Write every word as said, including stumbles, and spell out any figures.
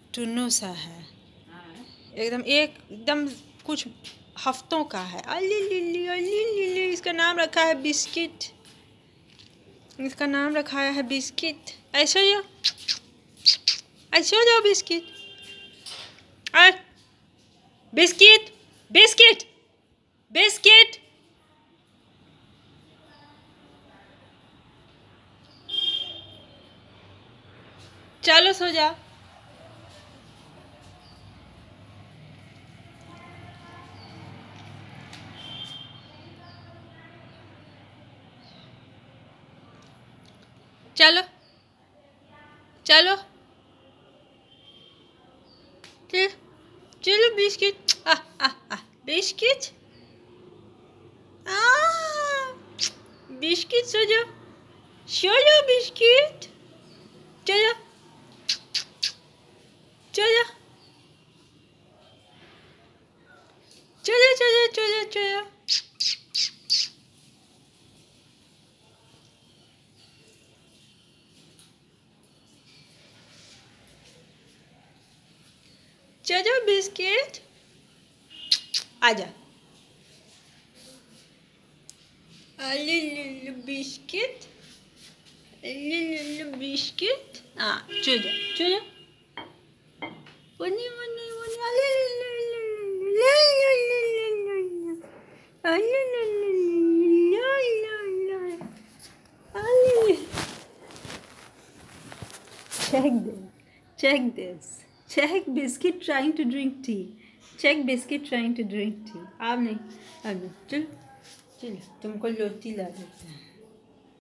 टुन्नू सा है एकदम, एक एकदम कुछ हफ्तों का है। Ali Lily Ali Lily. इसका नाम रखा है बिस्किट। इसका नाम रखा है बिस्किट। ऐसे हो जाओ, ऐसे हो जाओ बिस्किट। अरे बिस्किट बिस्किट बिस्किट। चलो सो जाओ। चलो चलो चलो चलो बिस्किट। आ आ आ बिस्किट। आ बिस्किट सो जाओ, सो जाओ बिस्किट। चलो चलो चलो चलो चलो चलो। चलो बिस्किट आजा। Ali biscuit Ali biscuit. हाँ चलो चलो। वनी वनी वनी Ali. Check this. Check this. Check Biscuit trying to drink tea. Check Biscuit trying to drink tea. आप नहीं, अब नहीं। चलो चलो तुमको लोटी ला देते हैं।